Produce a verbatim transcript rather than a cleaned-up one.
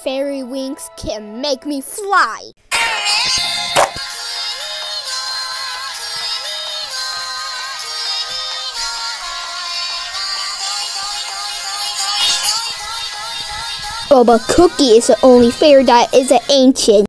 fairy wings can make me fly. Boba cookie is the only fairy that is ancient.